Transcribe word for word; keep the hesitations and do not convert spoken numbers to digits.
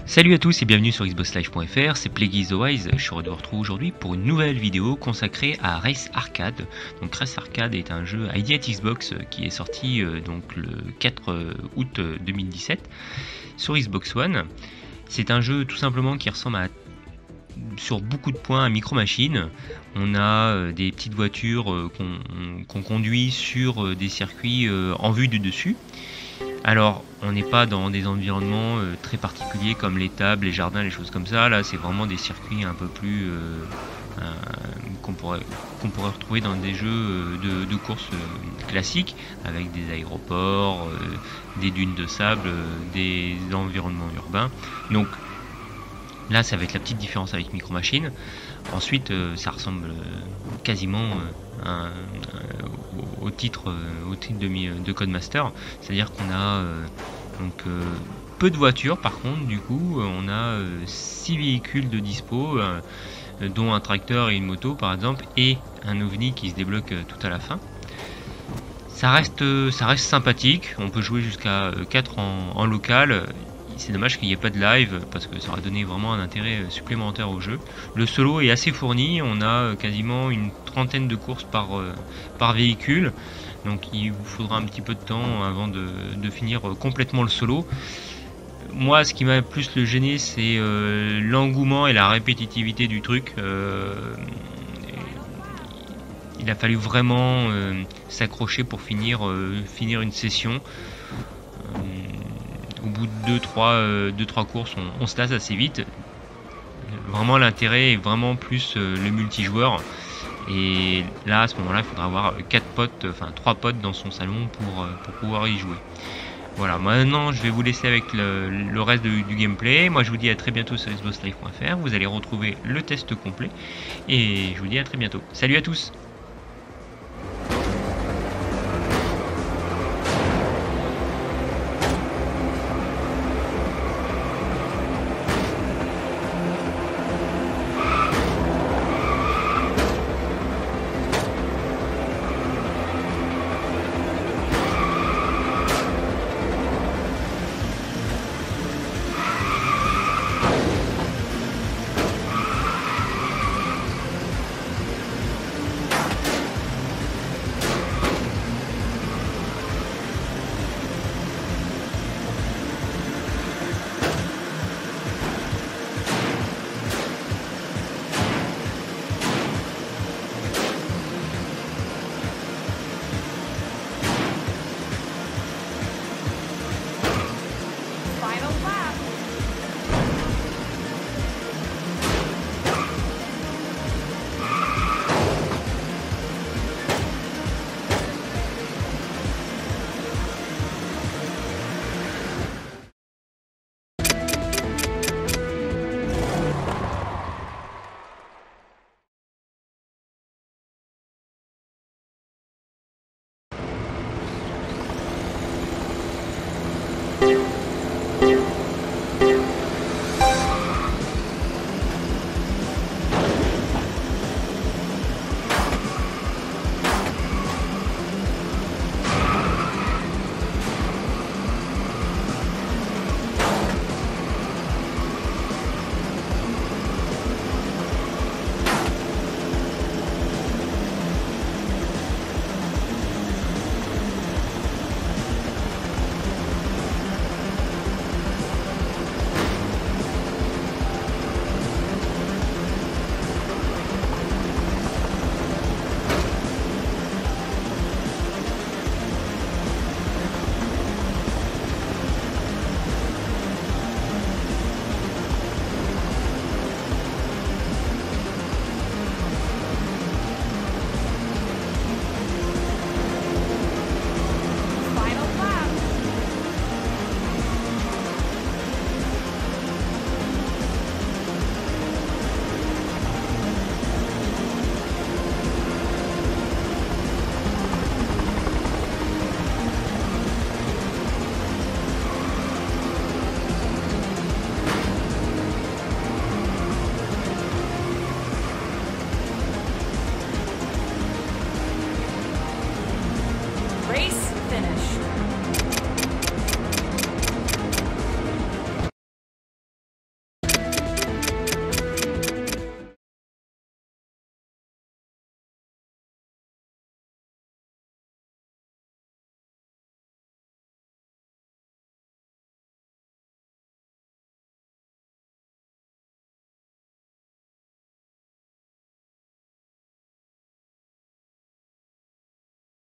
Salut à tous et bienvenue sur xbox live point f r, c'est PlayGuizTheWise. Je suis heureux de vous retrouver aujourd'hui pour une nouvelle vidéo consacrée à Race Arcade. Donc Race Arcade est un jeu Idiot Xbox qui est sorti euh, donc le quatre août deux mille dix-sept sur Xbox One. C'est un jeu tout simplement qui ressemble à sur beaucoup de points à Micro Machines. On a euh, des petites voitures euh, qu'on qu'on conduit sur euh, des circuits euh, en vue du dessus. Alors, on n'est pas dans des environnements euh, très particuliers comme les tables, les jardins, les choses comme ça. Là, c'est vraiment des circuits un peu plus euh, euh, qu'on pourrait, qu'on pourrait retrouver dans des jeux euh, de, de course euh, classiques, avec des aéroports, euh, des dunes de sable, euh, des environnements urbains. Donc, là, ça va être la petite différence avec Micro Machines. Ensuite, euh, ça ressemble euh, quasiment euh, à, à, au, au titre, euh, au titre de, de Codemaster. C'est-à-dire qu'on a euh, donc euh, peu de voitures. Par contre, du coup, on a six véhicules de dispo, euh, dont un tracteur et une moto, par exemple, et un ovni qui se débloque euh, tout à la fin. Ça reste, ça reste sympathique. On peut jouer jusqu'à quatre en, en local. C'est dommage qu'il n'y ait pas de live parce que ça aurait donné vraiment un intérêt supplémentaire au jeu. Le solo est assez fourni, on a quasiment une trentaine de courses par, par véhicule. Donc il vous faudra un petit peu de temps avant de, de finir complètement le solo. Moi, ce qui m'a plus le gêné, c'est euh, l'engouement et la répétitivité du truc. Euh, il a fallu vraiment euh, s'accrocher pour finir, euh, finir une session. Euh, Au bout de deux trois euh, courses, on, on se lasse assez vite. Vraiment, l'intérêt est vraiment plus euh, le multijoueur. Et là, à ce moment-là, il faudra avoir quatre potes, enfin trois potes dans son salon pour, euh, pour pouvoir y jouer. Voilà, maintenant je vais vous laisser avec le, le reste de, du gameplay. Moi, je vous dis à très bientôt sur xbox live point f r. Vous allez retrouver le test complet. Et je vous dis à très bientôt. Salut à tous!